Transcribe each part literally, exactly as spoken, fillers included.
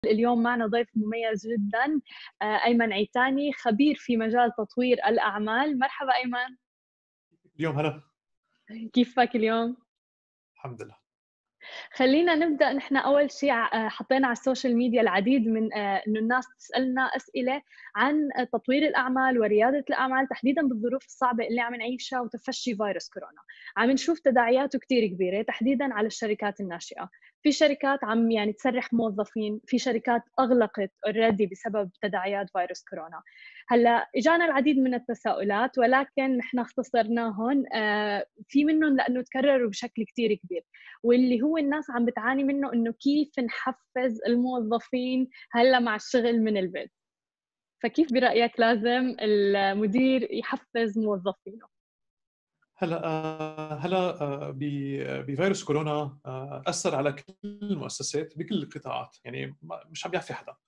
اليوم معنا ضيف مميز جدًا آآ أيمن عيتاني، خبير في مجال تطوير الأعمال. مرحبا أيمن، اليوم هلا. كيفك اليوم؟ الحمد لله. خلّينا نبدأ نحن أول شي ع حطينا على السوشيال ميديا العديد من آآ إنه الناس تسألنا أسئلة عن تطوير الأعمال وريادة الأعمال تحديدًا بالظروف الصعبة اللي عم نعيشها وتفشي فيروس كورونا. عم نشوف تداعياته كتير كبيرة تحديدًا على الشركات الناشئة. في شركات عم يعني تسرّح موظفين، في شركات أغلقت already بسبب تداعيات فيروس كورونا. هلأ إجانا العديد من التساؤلات ولكن نحن اختصرناهن آآ في منّن لإنه تكرروا بشكل كتير كبير. واللي هو الناس عم بتعاني منه إنه كيف نحفّز الموظفين هلّأ مع الشغل من البيت. فكيف برأيك لازم المدير يحفّز موظفينه؟ هلا آه، هلا آه، ب- بفيروس كورونا آه، اثر على كل المؤسسات بكل القطاعات، يعني ما- مش عم يعفي حدا.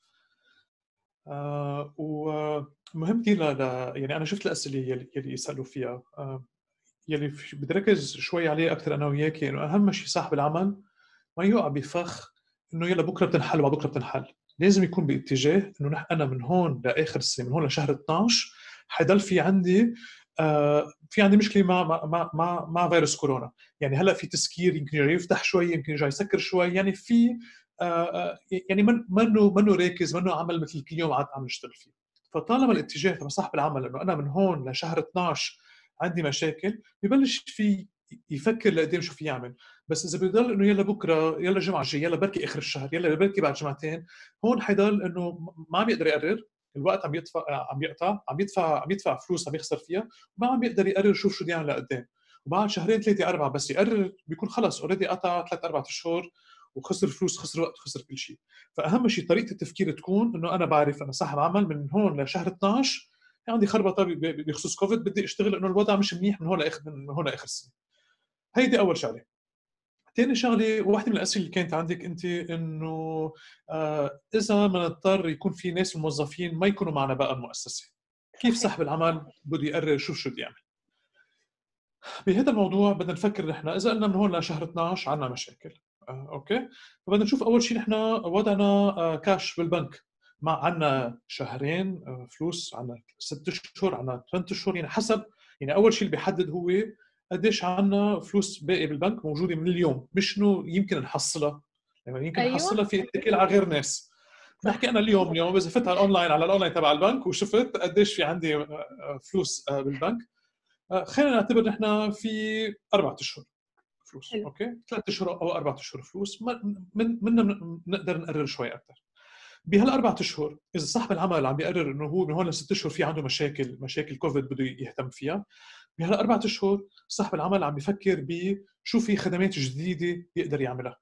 آه، ومهم كثير ل- ل- يعني انا شفت الاسئله يلي يلي يسالوا فيها، آه، يلي في- بدي ركز شوي عليه اكثر انا وياك، انه اهم شيء صاحب العمل ما يوقع بفخ انه يلا بكره بتنحل وبعد بكره بتنحل. لازم يكون باتجاه انه نح انا من هون لاخر السنه، من هون لشهر اثناشر حيضل في عندي آه في عندي مشكله مع مع مع مع, مع فيروس كورونا. يعني هلا في تسكير، يمكن يرجع يفتح شوي، يمكن يرجع يسكر شوي، يعني في آه آه يعني من منه منه راكز، منه عمل مثل كل يوم عاد عم نشتغل فيه. فطالما الاتجاه تبع صاحب العمل انه انا من هون لشهر اثناشر عندي مشاكل، ببلش في يفكر لقدام شو في يعمل. بس اذا بيضل انه يلا بكره، يلا الجمعه الجايه، يلا بركي اخر الشهر، يلا بركي بعد جمعتين، هون حيضل انه ما عم يقدر يقرر. الوقت عم يدفع، عم يقطع، عم يدفع عم يدفع فلوس عم يخسر فيها، وما عم يقدر يقرر شوف شو بده يعمل لقدام. وبعد شهرين ثلاثه اربعه بس يقرر بيكون خلص اوريدي قطع ثلاث اربع اشهر، وخسر فلوس، خسر وقت، خسر كل شيء. فاهم شيء طريقه التفكير تكون انه انا بعرف انا صاحب عمل من هون لشهر اثناشر عندي خربطه بخصوص كوفيد، بدي اشتغل انه الوضع مش منيح من هون لاخر من هون لاخر السنه. هيدي اول شغله. تاني شغله، واحده من الاسئله اللي كانت عندك انت انه آه اذا بنضطر يكون في ناس موظفين ما يكونوا معنا بقى المؤسسه، كيف صحيح. صاحب العمل بده يقرر شو شو بده يعمل؟ بهذا الموضوع بدنا نفكر نحن اذا قلنا من هون لشهر اثناشر عندنا مشاكل. آه اوكي. فبدنا نشوف اول شيء نحن وضعنا آه كاش بالبنك. ما عندنا شهرين آه فلوس، عندنا ست اشهر، عندنا ثمان اشهر، يعني حسب. يعني اول شيء اللي بيحدد هو قديش عندنا فلوس باقي بالبنك موجوده من اليوم، مش انه يمكن نحصلها. يعني يمكن أيوه. نحصلها في اتكال على غير ناس. بحكي صح. انا اليوم اليوم اذا فتت على الاونلاين، على الاونلاين تبع البنك، وشفت قديش في عندي آه، آه، فلوس آه، بالبنك. آه، خلينا نعتبر نحن في أربعة أشهر فلوس، حلو. أوكي، ثلاث أشهر أو أربعة أشهر فلوس، من منا نقدر نقرر شوي أكثر. بهالأربعة أشهر إذا صاحب العمل عم بيقرر إنه هو من هون لست أشهر في عنده مشاكل، مشاكل كوفيد بده يهتم فيها، بهالأربعة أشهر صاحب العمل عم بيفكر بشو في خدمات جديدة يقدر يعملها.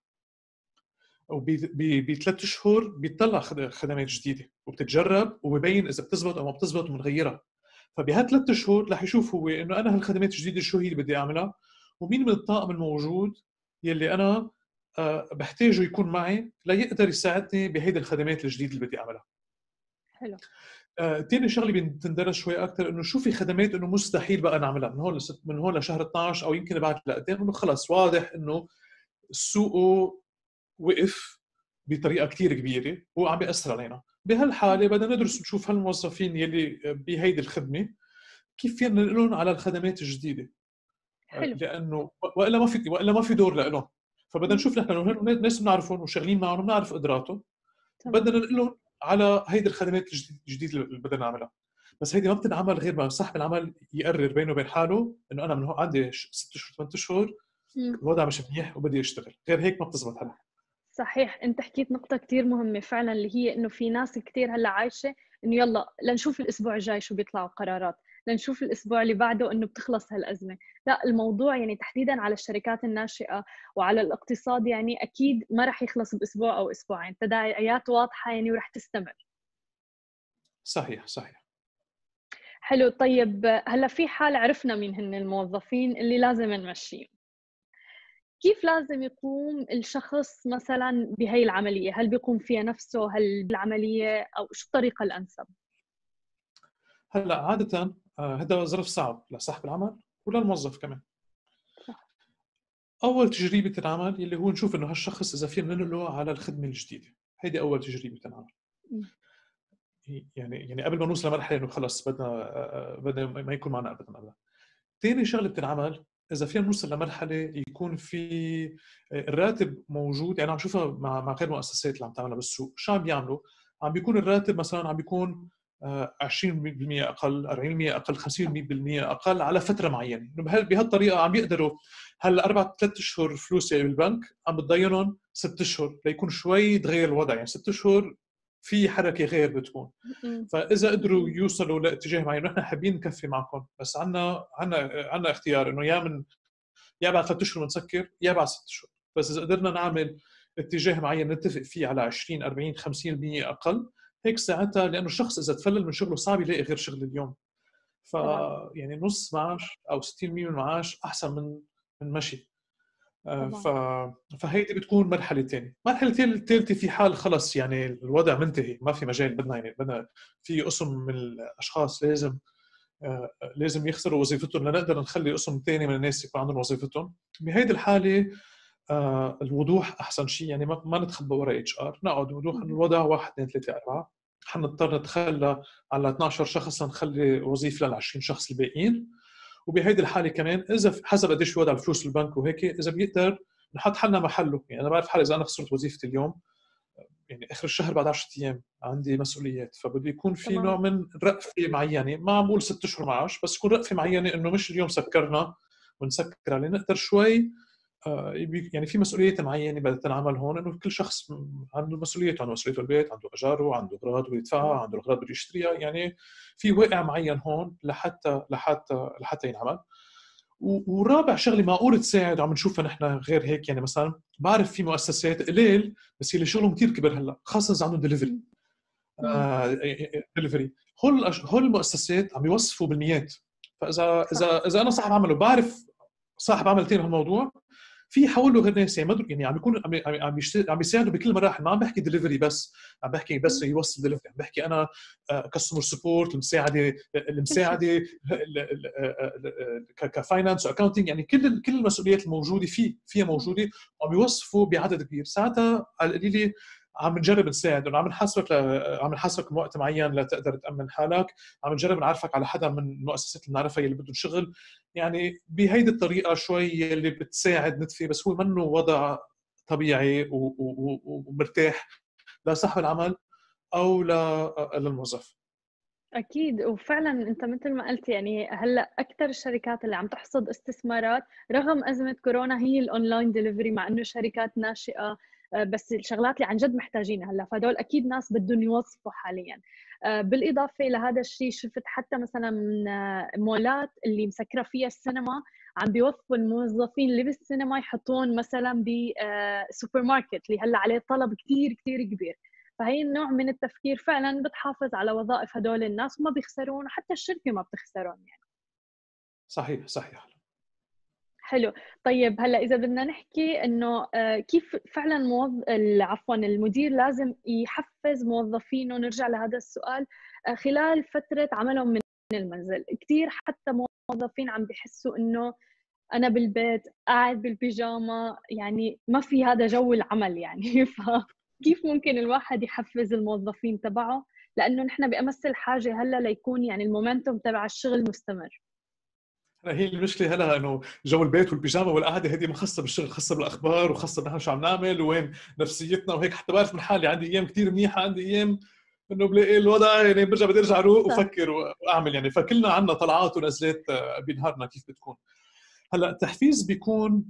وبثلاث أشهر بيطلع خدمات جديدة وبتتجرب وببين إذا بتزبط أو ما بتزبط وبنغيرها. فبهالثلاث شهور رح يشوف هو انه انا هالخدمات الجديده شو هي اللي بدي اعملها، ومين من الطاقم الموجود يلي انا آه، بحتاجه يكون معي ليقدر يساعدني بهيدي الخدمات الجديده اللي بدي اعملها. حلو. آه، تاني شغله بتندرس شوي اكثر انه شو في خدمات انه مستحيل بقى نعملها من هون لست من هون لشهر اثناشر او يمكن بعد لقدام، انه خلص واضح انه السوق وقف بطريقه كثير كبيره وعم بياثر علينا. بهالحاله بدنا ندرس نشوف هالموظفين يلي بهيدي الخدمه كيف فينا ننقلهم على الخدمات الجديده. حلو. لانه والا ما في والا ما في دور لهم. فبدنا إمم. نشوف نحن لو هن ناس بنعرفهم وشغالين معهم وبنعرف قدراتهم، تمام. بدنا ننقلهم على هيدي الخدمات الجديده اللي بدنا نعملها. بس هيدي ما بتنعمل غير ما صاحب العمل يقرر بينه وبين حاله انه انا من هون عندي ست اشهر ثمان اشهر إمم. الوضع مش منيح وبدي اشتغل، غير هيك ما بتزبط هلا. صحيح، أنت حكيت نقطة كتير مهمة فعلًا اللي هي إنه في ناس كتير هلّأ عايشة إنه يالّا لنشوف الأسبوع الجاي شو بيطلعوا قرارات، لنشوف الأسبوع اللي بعده إنه بتخلص هالأزمة. لأ، الموضوع يعني تحديدًا على الشركات الناشئة وعلى الاقتصاد يعني أكيد ما رح يخلص بأسبوع أو أسبوعين، تداعيات واضحة يعني ورح تستمر. صحيح صحيح. حلو. طيب هلّأ في حال عرفنا مين هن الموظفين اللي لازم نمشّيهم، كيف لازم يقوم الشخص مثلًا بهي العملية؟ هل بيقوم فيها نفسه؟ هل بالعملية أو شو الطريقة الأنسب؟ هلا عاده آه، هذا ظرف صعب لصاحب العمل وللموظف كمان. صح. اول تجربه العمل اللي هو نشوف انه هالشخص اذا فينا ننقله على الخدمه الجديده. هيدي اول تجربه بتنعمل. يعني يعني قبل ما نوصل لمرحله انه خلص بدنا بدنا ما يكون معنا ابدا ابدا. ثاني شغله بتنعمل اذا فينا نوصل لمرحله يكون في الراتب موجود. يعني عم شوفها مع مع غير المؤسسات اللي عم تعملها بالسوق، شو عم بيعملوا؟ عم بيكون الراتب مثلا عم بيكون عشرين بالمية اقل، أربعين بالمية اقل، خمسين بالمية اقل على فتره معينه. انه بهالطريقه عم بيقدروا هلا اربع ثلاث اشهر فلوس اللي بالبنك عم بتضينهم ست اشهر ليكون شوي تغير الوضع. يعني ست اشهر في حركه غير بتكون. فاذا قدروا يوصلوا لاتجاه معين، نحن حابين نكفي معكم، بس عنا عنا عنا اختيار انه يا من يا بعد ثلاث اشهر بنسكر يا بعد ست اشهر. بس اذا قدرنا نعمل اتجاه معين نتفق فيه على عشرين أربعين خمسين بالمية اقل، هيك ساعتها لانه الشخص اذا تفلل من شغله صعب يلاقي غير شغل اليوم. ف يعني نص معاش او ستين بالمية من المعاش احسن من من مشي. ف... فهيدي بتكون مرحله ثانيه. مرحله الثالثه في حال خلص يعني الوضع منتهي، ما في مجال، بدنا يعني بدنا في قسم من الاشخاص لازم آه لازم يخسروا وظيفتهم لنقدر نخلي قسم ثاني من الناس يكون عندهم وظيفتهم. بهيدي الحاله آه الوضوح احسن شيء. يعني ما, ما نتخبى ورا اتش ار، نقعد وضوح انه الوضع واحد اثنين ثلاثه اربعه، حنضطر نتخلى على اثني عشر شخص لنخلي وظيفه لل عشرين شخص الباقيين. وبهيدي الحاله كمان اذا حسب قديش وضع الفلوس بالبنك وهيك، اذا بيقدر نحط حالنا محله. يعني انا بعرف حالي اذا انا خسرت وظيفتي اليوم، يعني اخر الشهر بعد عشرة ايام عندي مسؤوليات، فبده يكون في نوع من رأفه معينه. ما عم بقول ست اشهر معاش، بس يكون رأفه معينه انه مش اليوم سكرنا ونسكر عليه، نقدر شوي يعني في مسؤوليات معينه بدها تنعمل هون. انه كل شخص عنده مسؤوليته، عنده مسؤوليته البيت، عنده اجاره، عنده اغراض بده يدفعها، عنده اغراض بده يشتريها. يعني في واقع معين هون لحتى لحتى لحتى ينعمل. ورابع شغله معقول تساعد عم نشوفها نحن غير هيك. يعني مثلا بعرف في مؤسسات قليل بس اللي شغلهم كثير كبر هلا، خاصه اذا عندهم دليفري آه دليفري هول هول المؤسسات عم يوصفوا بالمئات. فاذا اذا اذا انا صاحب عمل وبعرف صاحب عمل ثاني هالموضوع، في يحولوا غير ناس. يعني يعني عم يكون عم عم عم بيساعدوا بكل مراحل. ما عم بحكي دليفري بس، عم بحكي بس يوصل دليفري، عم بحكي انا كاستمر سبورت، المساعده المساعده كفاينانس واكاونتنج. يعني كل كل المسؤوليات الموجوده في فيها موجوده وعم يوصفوا بعدد كبير. ساعتها على القليله عم نجرب نساعد، انه عم نحاسبك ل... عم نحاسبك بوقت معين لتقدر تامن حالك، عم نجرب نعرفك على حدا من المؤسسات اللي بنعرفها اللي بدهم شغل. يعني بهيدي الطريقه شوي اللي بتساعد ندفي، بس هو منه وضع طبيعي و... و... ومرتاح لا صاحب العمل او لا للموظف. أكيد. وفعلا أنت مثل ما قلت، يعني هلا أكثر الشركات اللي عم تحصد استثمارات رغم أزمة كورونا هي الأونلاين ديليفري، مع إنه شركات ناشئة، بس الشغلات اللي عن جد محتاجينها هلا، فهدول أكيد ناس بدهم يوظفوا حاليا. بالإضافة لهذا الشيء شفت حتى مثلا من مولات اللي مسكرة فيها السينما عم بيوظفوا الموظفين اللي بالسينما يحطون مثلا بسوبر ماركت اللي هلا عليه طلب كثير كثير كبير. فهي النوع من التفكير فعلا بتحافظ على وظائف هدول الناس وما بيخسرون، وحتى الشركة ما بتخسرون يعني. صحيح صحيح. حلو. طيب هلا إذا بدنا نحكي إنه كيف فعلا موظف عفوا المدير لازم يحفز موظفينه، نرجع لهذا السؤال، خلال فترة عملهم من المنزل. كثير حتى موظفين عم بيحسوا إنه أنا بالبيت قاعد بالبيجامة، يعني ما في هذا جو العمل يعني. ف كيف ممكن الواحد يحفز الموظفين تبعه؟ لأنه نحن بأمس الحاجة هلا ليكون يعني المومنتوم تبع الشغل مستمر. هي المشكله هلا انه جو البيت والبيجامه والقعده هذه ما خاصه بالشغل، خاصه بالاخبار وخاصه نحن شو عم نعمل وين نفسيتنا وهيك. حتى بعرف من حالي عندي ايام كثير منيحه، عندي ايام انه بلاقي الوضع يعني برجع بدي ارجع اروق وافكر واعمل. يعني فكلنا عنا طلعات ونزلات بنهارنا كيف بتكون. هلا التحفيز بيكون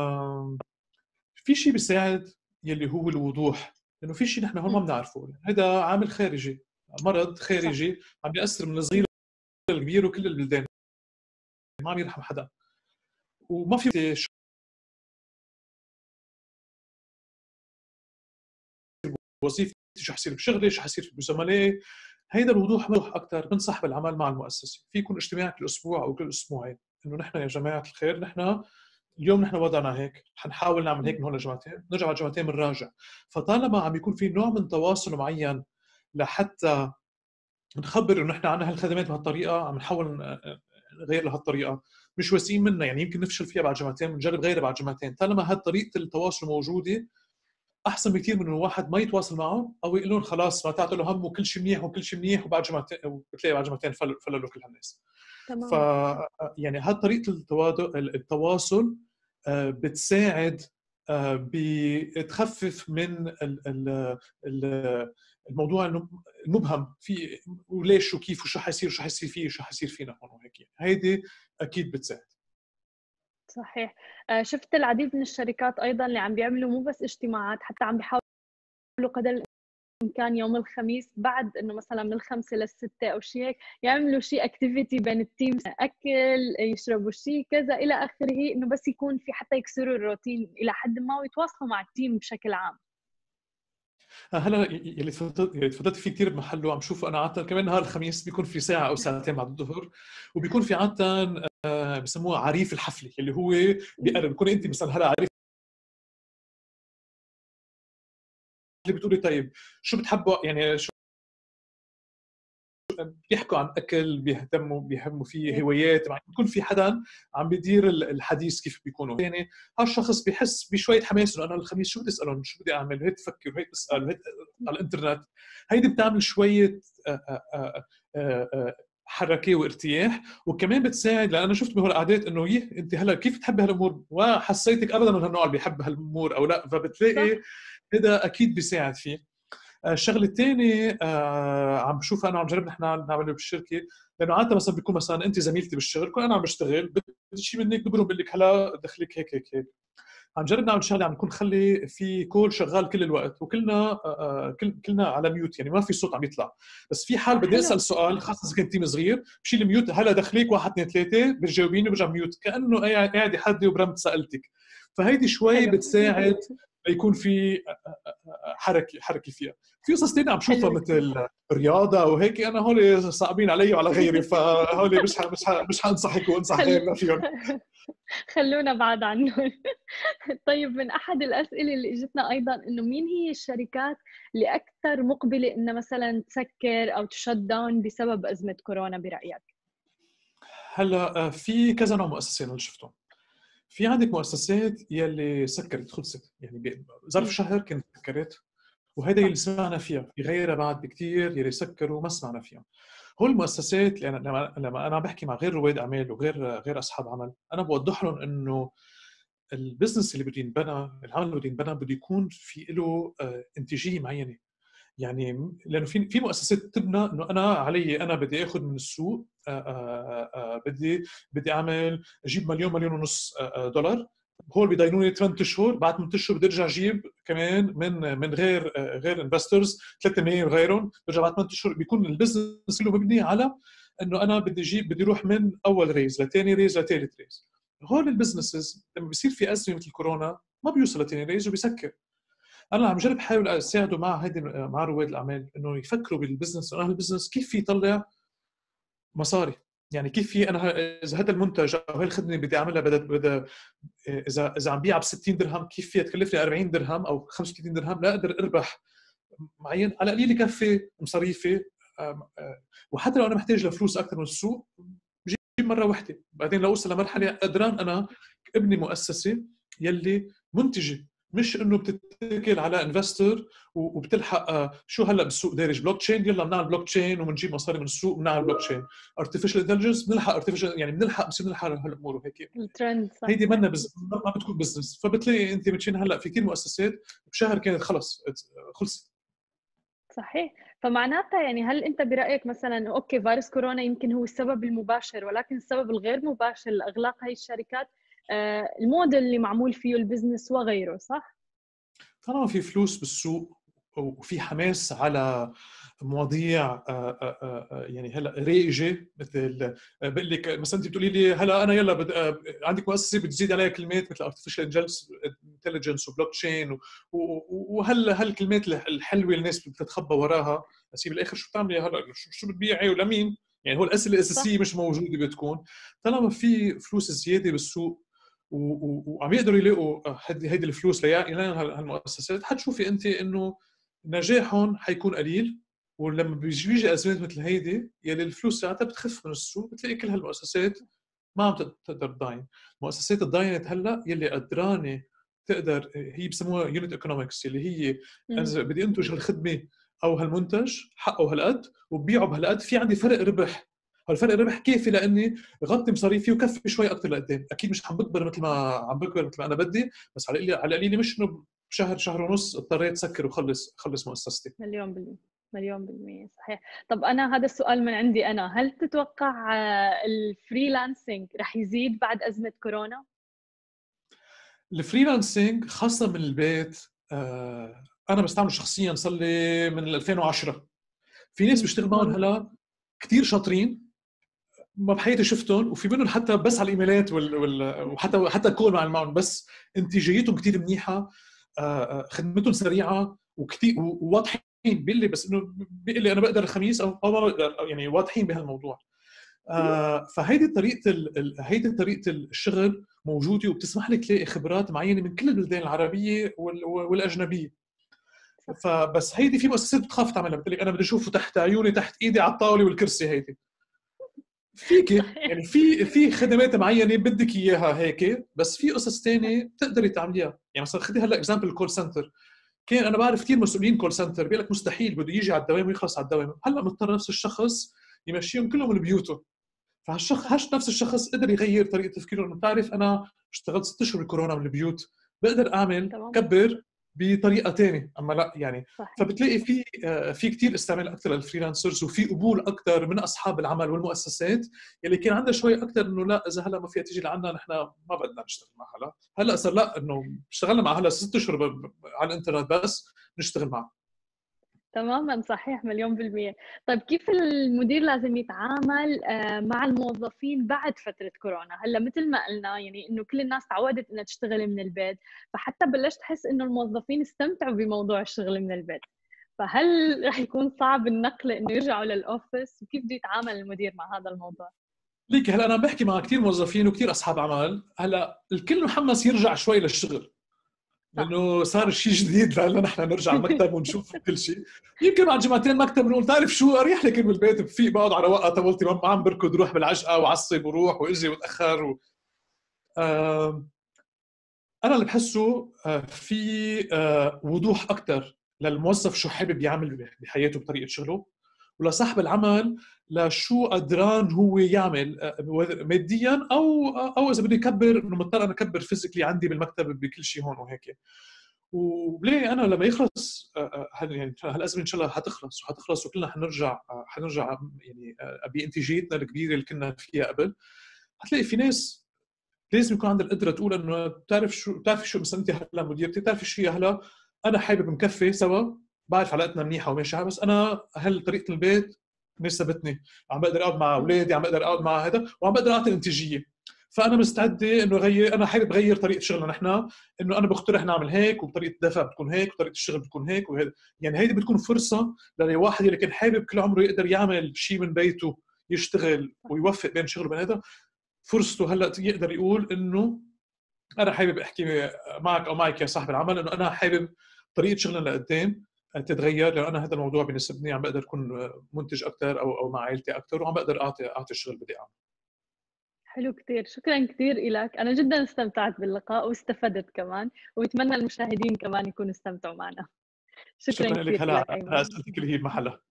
في شيء بيساعد يلي هو الوضوح، لانه في شيء نحن هون ما بنعرفه. هذا عامل خارجي، مرض خارجي عم بيأثر من الصغير للكبير وكل البلدان، ما عم يرحم حدا. وما في وظيفتي شو حصير بشغلي، شو حصير بزملائي. هيدا الوضوح موضوح اكثر من صاحب العمل مع المؤسسه. في يكون اجتماع كل اسبوع او كل اسبوعين انه نحن يا جماعه الخير، نحن اليوم نحن وضعنا هيك، حنحاول نعمل هيك من هون لجمعتين، نرجع على جمعتين بنراجع. فطالما عم يكون في نوع من تواصل معين لحتى نخبر انه نحن عندنا هالخدمات بهالطريقه، عم نحاول نغير لهالطريقه، مش واثقين منها يعني يمكن نفشل فيها بعد جمعتين، بنجرب غيرها بعد جمعتين. طالما هالطريقه التواصل موجوده احسن بكثير من انه واحد ما يتواصل معه او يقول لهم خلاص ما تعطوا له هم وكل شيء منيح وكل شيء منيح وبعد جمعتين بتلاقي بعد جمعتين فللوا كل هالناس. ف تمام. يعني هذه طريقه التواصل بتساعد بتخفف من الموضوع المبهم في وليش وكيف وشو حيصير وشو حيصير فيه وشو حيصير فينا هون وهيك. هيدي اكيد بتساعد. صحيح. شفت العديد من الشركات ايضا اللي عم بيعملوا مو بس اجتماعات، حتى عم بيحاولوا قدر الامكان يوم الخميس بعد انه مثلا من الخمسة للستة او شيء هيك يعملوا شيء اكتيفيتي بين التيم، اكل، يشربوا شيء كذا الى اخره، انه بس يكون في حتى يكسروا الروتين الى حد ما ويتواصلوا مع التيم بشكل عام. هلا يلي تفضلت يلي تفضلت فيه كثير بمحله عم شوفه انا عاده كمان نهار الخميس بيكون في ساعه او ساعتين بعد الظهر، وبيكون في عاده بسموها عريف الحفله اللي هو بيقرب بيكون انت مثلا هلا عريف اللي بتقولي طيب شو بتحبوا يعني شو بيحكوا عن اكل، بيهتموا بيهموا فيه هوايات، بيكون في حدا عم بيدير الحديث كيف بيكونوا يعني هالشخص بيحس بشويه حماس انه انا الخميس شو بدي اسالهم شو بدي اعمل وهيك تفكر وهيك تسال وهيك على الانترنت. هيدي بتعمل شويه حركه وارتياح، وكمان بتساعد لان انا شفت بهالقعدات انه يه انت هلا كيف بتحبي هالامور وحسيتك ابدا من هالنوع اللي بيحب هالامور او لا، فبتلاقي هذا اكيد بيساعد فيه. الشغله الثانيه آه عم بشوف انا عم جرب نحن نعمله بالشركه، لانه عاده مثلا بيكون مثلا انت زميلتي بالشغل كون انا عم بشتغل بدي شيء منك بقول بقول لك هلا دخلك هيك هيك هيك. عم جرب نعمل شغله عم نكون خلي في كول شغال كل الوقت وكلنا آه كل كلنا على ميوت يعني ما في صوت عم يطلع، بس في حال بدي اسال سؤال خاصه اذا كان تيم صغير بشيل الميوت هلا دخليك واحد اثنين ثلاثه بتجاوبيني برجع ميوت كانه قاعد حدي وبرمت سالتك. فهيدي شوي حلو. بتساعد يكون في حركه حركه فيها. في قصص ثانيه عم شوفها مثل الرياضه وهيك انا هول صعبين علي وعلى غيري فهول مش ح... مش ح... مش حنصحك وانصح غيرنا فيهم. خلونا بعد عنهم. طيب من احد الاسئله اللي اجتنا ايضا انه مين هي الشركات اللي اكثر مقبله انها مثلا تسكر او تشت داون بسبب ازمه كورونا برايك؟ هلا في كذا نوع مؤسسات اللي شفتهم. في عندك مؤسسات يلي سكرت خلصت يعني ظرف شهر كانت سكرت، وهذا اللي سمعنا فيها. في غيرها بعد بكثير يلي سكروا ما سمعنا فيهم. هول المؤسسات لما لما انا بحكي مع غير رواد اعمال وغير غير اصحاب عمل انا بوضح لهم انه البزنس اللي بده ينبنى، العمل اللي بده ينبنى بده يكون في له انتاجيه معينه. يعني لانه في في مؤسسات تبنى انه انا علي انا بدي اخذ من السوق آآ آآ بدي بدي اعمل اجيب مليون مليون ونص دولار، هول بيدينوني ثمانية اشهر، بعد ثمانية اشهر بدي ارجع اجيب كمان من من غير غير انفسترز ثلاثة ملايين غيرهم، برجع بعد ثمانية اشهر بيكون البزنس كله مبني على انه انا بدي اجيب بدي اروح من اول ريز لثاني ريز لثالث ريز. هول البزنسز لما بيصير في ازمه مثل كورونا ما بيوصل لثاني ريز وبيسكر. انا عم جرب حاول اساعده مع هيدي مع رواد الاعمال انه يفكروا بالبزنس، انه البزنس كيف في يطلع مصاري، يعني كيف في انا اذا هذا المنتج او هاي الخدمه بدي اعملها بدها بدها اذا اذا عم بيعها ب ستين درهم كيف فيها تكلفني أربعين درهم او خمسة وثلاثين درهم لا اقدر اربح معين على قليل يكفي مصاريفي. وحتى لو انا محتاج لفلوس اكثر من السوق بجيب مره واحده، بعدين لو اوصل لمرحله قدران انا ابني مؤسسه يلي منتجه، مش انه بتتكل على انفستور وبتلحق شو هلا بالسوق دارج بلوك تشين يلا بنعمل بلوك تشين وبنجيب مصاري من السوق بنعمل بلوك تشين ارتفيشال انتليجنس بنلحق ارتفيشال يعني بنلحق بصير نلحق هالامور وهيك الترند صح. هيدي منا بز... ما بتكون بزنس. فبتلاقي انت بتشين هلا في كثير مؤسسات بشهر كانت خلص خلصت. صحيح. فمعناتها يعني هل انت برايك مثلا اوكي فيروس كورونا يمكن هو السبب المباشر، ولكن السبب الغير مباشر لاغلاق هاي الشركات آه الموديل اللي معمول فيه البزنس وغيره، صح؟ طالما في فلوس بالسوق وفي حماس على مواضيع يعني هلا رائجه مثل بقول لك مثلا انت بتقولي لي هلا انا يلا بد... عندك مؤسسه بتزيد عليها كلمات مثل ارتفيشال انتليجنس وبلوك تشين وهل هالكلمات الحلوه اللي الناس بتتخبى وراها، بس بالاخر شو بتعملي هلا شو بتبيعي ولمين؟ يعني هو الاسئله الاساسيه مش موجوده بتكون. طالما في فلوس زياده بالسوق وعم يقدروا يلاقوا هيدي هيدي الفلوس ليعلن هالمؤسسات، حتشوفي انت انه نجاحهم حيكون قليل. ولما بيجي ازمات مثل هيدي يلي الفلوس ساعتها بتخف من السوق بتلاقي كل هالمؤسسات ما عم تقدر تضاين. مؤسسات الضاينت هلا يلي قدرانه تقدر، هي بسموها يونت ايكونومكس، اللي هي مم. اذا بدي انتج هالخدمه او هالمنتج حقه هالقد وببيعه بهالقد، في عندي فرق ربح. هالفرق ربح كافي لاني غطي مصاريفي وكفي شوي اكثر لقدام. اكيد مش عم بكبر مثل ما عم بكبر مثل ما انا بدي، بس على القليله على القليله مش انه بشهر شهر ونص اضطريت اسكر وخلص خلص مؤسستي. مليون بالمية مليون بالمية صحيح. طب أنا هذا السؤال من عندي أنا، هل تتوقع آه، الفريلانسينج رح يزيد بعد أزمة كورونا؟ الفريلانسينج خاصه من البيت، آه انا بستعمله شخصيا صار لي من ألفين وعشرة. في ناس بيشتغل معهم هلا كثير شاطرين، ما بحياتي شفتهم، وفي منهم حتى بس على الايميلات وال... وال... وحتى حتى كول مع معهم، بس انتاجيتهم كثير منيحه، آه خدمتهم سريعه وكثير وواضحين. بيقول لي بس انه بيقول لي انا بقدر الخميس او ما بقدر، يعني واضحين بهالموضوع. آه فهيدي طريقه ال... هيدي طريقه الشغل موجوده، وبتسمح لك تلاقي خبرات معينه من كل البلدان العربيه وال... والاجنبيه. فبس هيدي في مؤسسات بتخاف تعملها، بتقول لك انا بدي اشوفه تحت عيوني، تحت ايدي على الطاوله والكرسي. هيدي فيك يعني في في خدمات معينه بدك اياها هيك، بس في قصص ثانيه بتقدري تعمليها. يعني مثلا خدي هلا اكزامبل الكول سنتر. كان انا بعرف كثير مسؤولين كول سنتر بيقول لك مستحيل بده يجي على الدوام ويخلص على الدوام. هلا مضطر نفس الشخص يمشيهم كلهم من بيوته. فهالشخص هاش نفس الشخص قدر يغير طريقه تفكيره، انه بتعرف انا اشتغلت ست اشهر بالكورونا من البيوت، بقدر اعمل تمام. كبر بطريقه ثانيه. اما لا يعني صحيح. فبتلاقي في في كثير استعمال اكثر للفريلانسرز، وفي قبول اكثر من اصحاب العمل والمؤسسات اللي كان عندها شوي اكثر انه لا اذا هلا ما فيها تيجي لعنا نحن ما بدنا نشتغل مع هلا. هلا صار لا، انه اشتغلنا مع هلا ست اشهر على الانترنت بس نشتغل معه. تماما صحيح مليون بالمية. طيب كيف المدير لازم يتعامل مع الموظفين بعد فترة كورونا؟ هلا مثل ما قلنا يعني انه كل الناس تعودت انها تشتغل من البيت، فحتى بلشت تحس انه الموظفين استمتعوا بموضوع الشغل من البيت. فهل رح يكون صعب النقل انه يرجعوا للاوفيس، وكيف بده يتعامل المدير مع هذا الموضوع؟ ليك هلا انا بحكي مع كثير موظفين وكثير اصحاب عمل، هلا الكل محمس يرجع شوي للشغل، لانه صار شيء جديد لنا نحن نرجع المكتب ونشوف كل شيء. يمكن بعد جمعتين مكتب بنقول تعرف شو اريح لك بالبيت، بفيق بقعد على رواقه طولتي ما عم بركض روح بالعجقه وعصب وروح واجي واتاخر و... آه... انا اللي بحسه آه في آه وضوح اكثر للموظف شو حابب يعمل بحياته بطريقه شغله، ولصاحب العمل لشو قدران هو يعمل آه ماديا او او اذا بده يكبر انه مضطر انا اكبر فيزيكلي عندي بالمكتب بكل شيء هون وهيك. وليه انا لما يخلص يعني هالازمه ان شاء الله حتخلص وحتخلص وكلنا حنرجع حنرجع يعني بانتاجيتنا الكبيره اللي كنا فيها قبل، حتلاقي في ناس لازم يكون عندها القدره تقول انه بتعرف شو بتعرف شو مثلا انت هلا مديرتي بتعرفي شو يا هلا انا حابب نكفي سوا، بعرف علاقتنا منيحه وماشيه، بس انا هل طريقه البيت ناسبتني، عم بقدر اقعد مع اولادي، عم بقدر اقعد مع هذا، وعم بقدر اعطي انتاجيه. فانا مستعده انه اغير، انا حابب اغير طريقه شغلنا نحن، انه انا بقترح نعمل هيك وطريقه الدفع بتكون هيك وطريقه الشغل بتكون هيك وهذا. يعني هيدي بتكون فرصه لواحد اللي كان حابب كل عمره يقدر يعمل شيء من بيته، يشتغل ويوفق بين شغله وبين هذا، فرصته هلا يقدر يقول انه انا حابب احكي معك او معك يا صاحب العمل انه انا حابب طريقه شغلنا لقدام تتغير، لانه انا هذا الموضوع بيناسبني، عم بقدر اكون منتج اكثر او او مع عائلتي اكثر، وعم بقدر اعطي اعطي الشغل بدي اعمله. حلو كثير، شكرا كثير لك. انا جدا استمتعت باللقاء واستفدت كمان، وبتمنى المشاهدين كمان يكونوا استمتعوا معنا. شكرا شكرا لك كثير هلا لك على ايمن. اسئلتك اللي هي بمحلها.